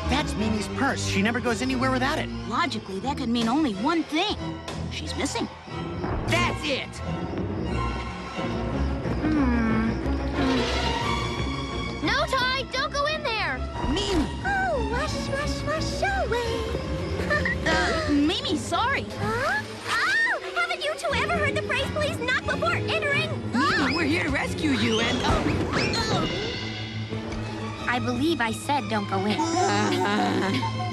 That's Mimi's purse. She never goes anywhere without it. Logically, that could mean only one thing. She's missing. That's it! No, Tai, don't go in there. Mimi! Oh, wash, wash, wash away. Mimi, sorry. Huh? Oh, haven't you two ever heard the phrase, please knock before entering? Mimi, we're here to rescue you and... I believe I said don't go in.